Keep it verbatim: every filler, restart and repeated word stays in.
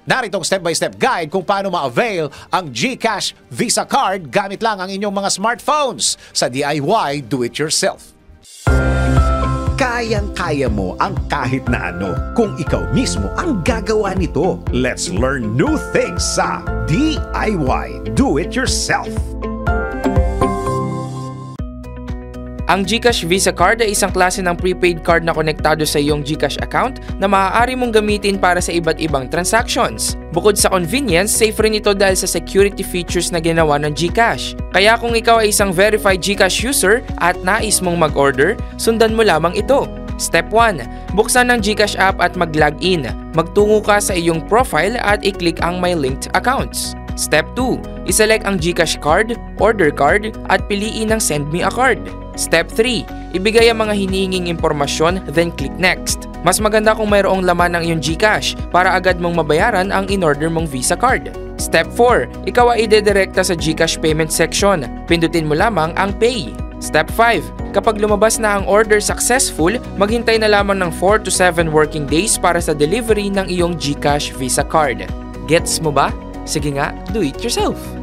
Naritong step-by-step guide kung paano ma-avail ang GCash Visa Card gamit lang ang inyong mga smartphones sa D I Y Do-It-Yourself. Kayang-kaya mo ang kahit na ano kung ikaw mismo ang gagawa nito. Let's learn new things sa D I Y Do-It-Yourself. Ang GCash Visa Card ay isang klase ng prepaid card na konektado sa iyong GCash account na maaari mong gamitin para sa iba't ibang transactions. Bukod sa convenience, safe rin ito dahil sa security features na ginawa ng GCash. Kaya kung ikaw ay isang verified GCash user at nais mong mag-order, sundan mo lamang ito. Step one. Buksan ang GCash app at mag-login. Magtungo ka sa iyong profile at i-click ang My Linked Accounts. Step two. Iselect ang GCash card, order card at piliin ang Send Me a Card. Step three. Ibigay ang mga hinihinging impormasyon then click Next. Mas maganda kung mayroong laman ng iyong GCash para agad mong mabayaran ang in-order mong Visa card. Step four. Ikaw ay idedirekta sa GCash payment section. Pindutin mo lamang ang Pay. Step five. Kapag lumabas na ang order successful, maghintay na lamang ng four to seven working days para sa delivery ng iyong GCash Visa card. Gets mo ba? Sige nga, do it yourself!